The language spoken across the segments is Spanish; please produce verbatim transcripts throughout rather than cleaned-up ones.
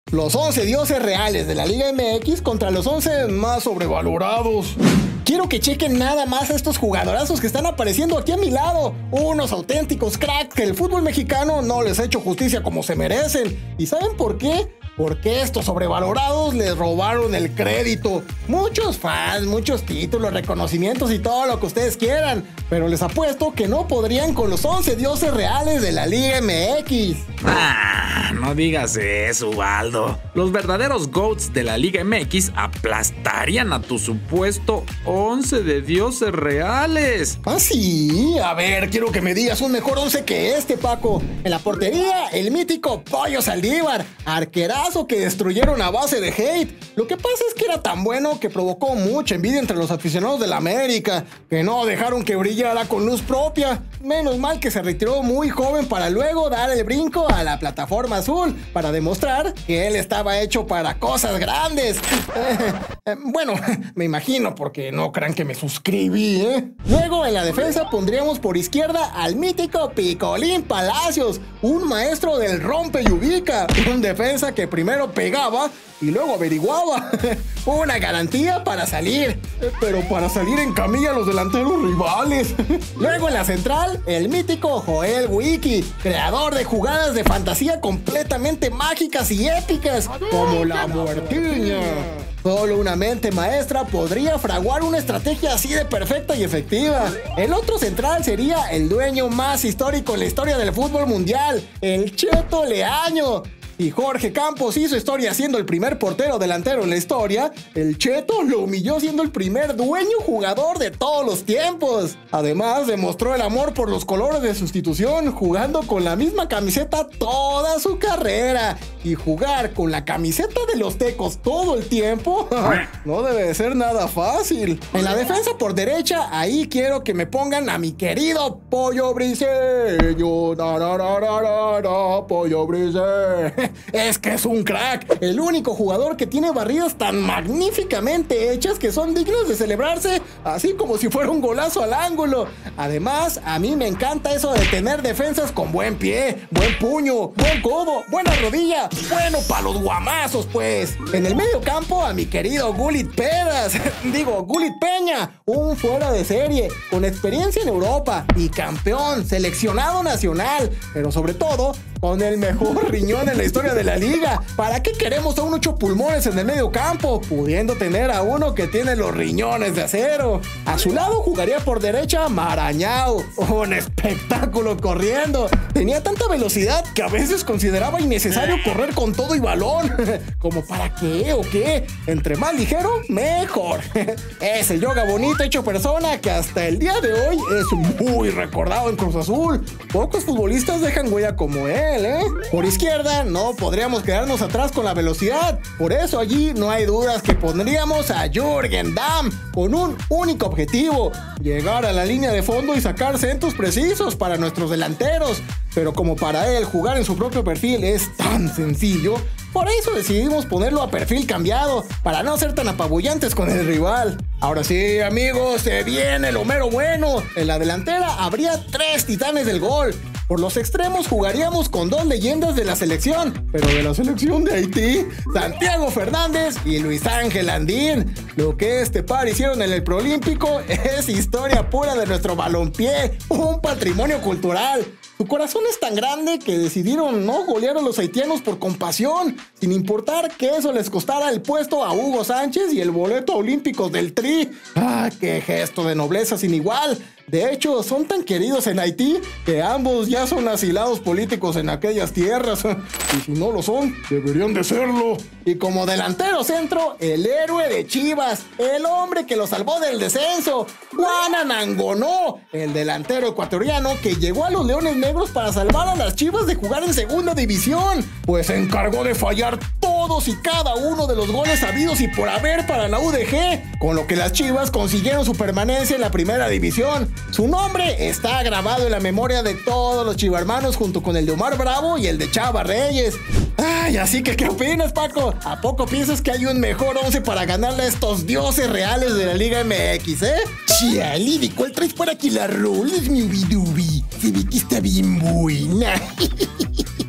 Los once dioses reales de la Liga M X contra los once más sobrevalorados. Quiero que chequen nada más a estos jugadorazos que están apareciendo aquí a mi lado. Unos auténticos cracks que el fútbol mexicano no les ha hecho justicia como se merecen. ¿Y saben por qué? Porque estos sobrevalorados les robaron el crédito. Muchos fans, muchos títulos, reconocimientos y todo lo que ustedes quieran. Pero les apuesto que no podrían con los once dioses reales de la Liga M X. Ah, no digas eso, Ubaldo. Los verdaderos GOATs de la Liga M X aplastarían a tu supuesto once de dioses reales. ¿Ah, sí? A ver, quiero que me digas un mejor once que este, Paco. En la portería, el mítico Pollo Saldívar, arquerazo que destruyeron a base de hate. Lo que pasa es que era tan bueno que provocó mucha envidia entre los aficionados de la América, que no dejaron que brillara con luz propia. Menos mal que se retiró muy joven para luego dar el brinco a la plataforma azul para demostrar que él estaba hecho para cosas grandes. Eh, eh, bueno, me imagino porque no crean que me suscribí, ¿eh? Luego en la defensa pondríamos por izquierda al mítico Picolín Palacios, un maestro del rompe y ubica, un defensa que primero pegaba y luego averiguaba. Una garantía para salir, pero para salir en camilla a los delanteros rivales. Luego en la central, el mítico Joel Wiki, creador de jugadas de fantasía completamente mágicas y épicas, como la muertiña. Solo una mente maestra podría fraguar una estrategia así de perfecta y efectiva. El otro central sería el dueño más histórico en la historia del fútbol mundial, el Cheto Leaño. Y Jorge Campos hizo historia siendo el primer portero delantero en la historia, el Cheto lo humilló siendo el primer dueño jugador de todos los tiempos. Además, demostró el amor por los colores de su institución, jugando con la misma camiseta toda su carrera. Y jugar con la camiseta de los Tecos todo el tiempo no debe de ser nada fácil. En la defensa por derecha, ahí quiero que me pongan a mi querido Pollo Briseño. Da, da, da, da, da, Pollo Briseño. Es que es un crack, el único jugador que tiene barridas tan magníficamente hechas que son dignas de celebrarse, así como si fuera un golazo al ángulo. Además, a mí me encanta eso de tener defensas con buen pie, buen puño, buen codo, buena rodilla, bueno para los guamazos, pues. En el medio campo, a mi querido Gullit Pedas, digo, Gullit Peña, un fuera de serie, con experiencia en Europa y campeón, seleccionado nacional, pero sobre todo, con el mejor riñón en la historia de la liga. ¿Para qué queremos a un ocho pulmones en el medio campo, pudiendo tener a uno que tiene los riñones de acero? A su lado jugaría por derecha Marañao, un espectáculo corriendo. Tenía tanta velocidad que a veces consideraba innecesario correr con todo y balón. ¿Como para qué o qué? Entre más ligero, mejor. Es el yoga bonito hecho persona que hasta el día de hoy es muy recordado en Cruz Azul. Pocos futbolistas dejan huella como él. ¿Eh? Por izquierda no podríamos quedarnos atrás con la velocidad, por eso allí no hay dudas que pondríamos a Jürgen Damm con un único objetivo: llegar a la línea de fondo y sacar centros precisos para nuestros delanteros. Pero como para él jugar en su propio perfil es tan sencillo, por eso decidimos ponerlo a perfil cambiado, para no ser tan apabullantes con el rival. Ahora sí, amigos, se viene lo mero bueno. En la delantera habría tres titanes del gol. Por los extremos jugaríamos con dos leyendas de la selección, pero de la selección de Haití, Santiago Fernández y Luis Ángel Andín. Lo que este par hicieron en el Proolímpico es historia pura de nuestro balompié, un patrimonio cultural. Su corazón es tan grande que decidieron no golear a los haitianos por compasión, sin importar que eso les costara el puesto a Hugo Sánchez y el boleto a Olímpicos del Tri. ¡Ah, qué gesto de nobleza sin igual! De hecho, son tan queridos en Haití que ambos ya son asilados políticos en aquellas tierras. Y si no lo son, deberían de serlo. Y como delantero centro, el héroe de Chivas, el hombre que lo salvó del descenso, Juan Anangonó, el delantero ecuatoriano que llegó a los Leones Negros para salvar a las Chivas de jugar en segunda división, pues se encargó de fallar todos y cada uno de los goles habidos y por haber para la U D G, con lo que las Chivas consiguieron su permanencia en la primera división. Su nombre está grabado en la memoria de todos los chivarmanos junto con el de Omar Bravo y el de Chava Reyes. Ay, así que ¿qué opinas, Paco? ¿A poco piensas que hay un mejor once para ganarle a estos dioses reales de la Liga M X, eh? Chiali, ¿de cuál traes para que la roles, mi bidubi? Se ve que está bien buena.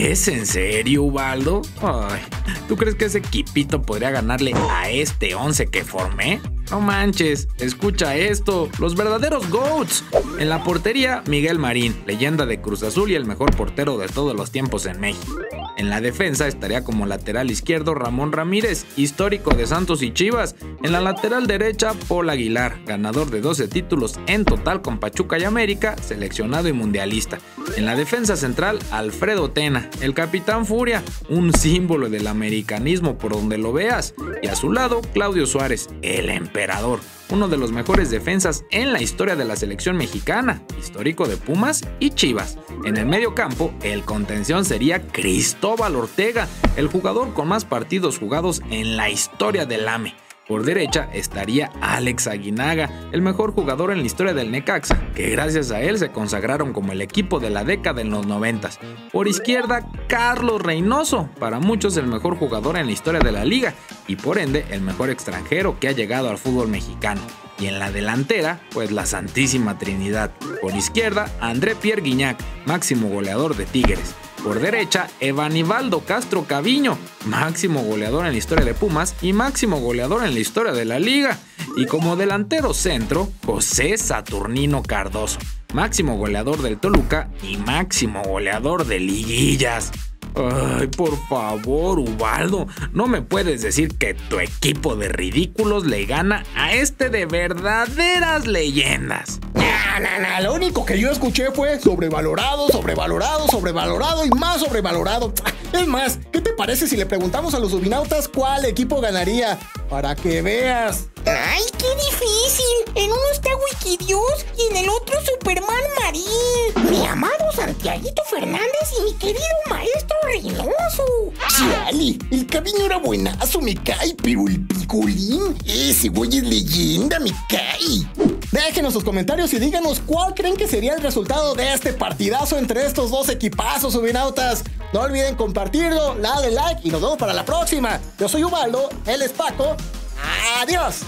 ¿Es en serio, Ubaldo? Ay, ¿tú crees que ese equipito podría ganarle a este once que formé? No manches, escucha esto, los verdaderos GOATs. En la portería, Miguel Marín, leyenda de Cruz Azul y el mejor portero de todos los tiempos en México. En la defensa estaría como lateral izquierdo Ramón Ramírez, histórico de Santos y Chivas. En la lateral derecha, Paul Aguilar, ganador de doce títulos en total con Pachuca y América, seleccionado y mundialista. En la defensa central, Alfredo Tena, el Capitán Furia, un símbolo del americanismo por donde lo veas. Y a su lado, Claudio Suárez, el emperador, uno de los mejores defensas en la historia de la selección mexicana, histórico de Pumas y Chivas. En el medio campo, el contención sería Cristóbal Ortega, el jugador con más partidos jugados en la historia del A M E. Por derecha estaría Alex Aguinaga, el mejor jugador en la historia del Necaxa, que gracias a él se consagraron como el equipo de la década en los noventas. Por izquierda, Carlos Reynoso, para muchos el mejor jugador en la historia de la liga y por ende el mejor extranjero que ha llegado al fútbol mexicano. Y en la delantera, pues la Santísima Trinidad. Por izquierda, André Pierre Guignac, máximo goleador de Tigres. Por derecha, Evanibaldo Castro Caviño, máximo goleador en la historia de Pumas y máximo goleador en la historia de la liga. Y como delantero centro, José Saturnino Cardoso, máximo goleador del Toluca y máximo goleador de liguillas. Ay, por favor, Ubaldo, no me puedes decir que tu equipo de ridículos le gana a este de verdaderas leyendas. Nah, nah, nah, lo único que yo escuché fue sobrevalorado, sobrevalorado, sobrevalorado y más sobrevalorado. Es más, ¿qué te parece si le preguntamos a los subinautas cuál equipo ganaría? Para que veas. ¡Ay, qué difícil! En uno está Wikidios y en el otro Superman Marín. Mi amado Santiaguito Fernández y mi querido maestro Reynoso. Chale, el Caviño era buenazo, me cae, pero el Picolín, ese güey es leyenda, me cae. Déjenos sus comentarios y díganos cuál creen que sería el resultado de este partidazo entre estos dos equipazos, subinautas. No olviden compartirlo, darle like y nos vemos para la próxima. Yo soy Ubaldo, él es Paco. ¡Adiós!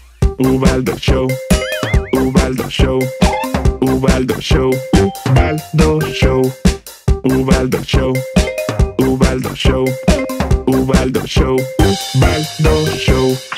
Ubaldo Show, Ubaldo Show, Ubaldo Show, Ubaldo Show, Ubaldo Show, Ubaldo Show, Ubaldo Show, Ubaldo Show.